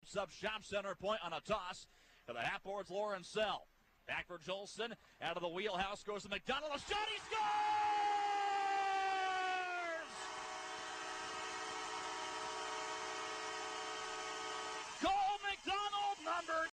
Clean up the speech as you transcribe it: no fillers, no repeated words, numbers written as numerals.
sub-shop center point on a toss. To the half boards, Lauren Sell. Back for Jolson. Out of the wheelhouse goes to MacDonald. A shot, he scores! Cole MacDonald, number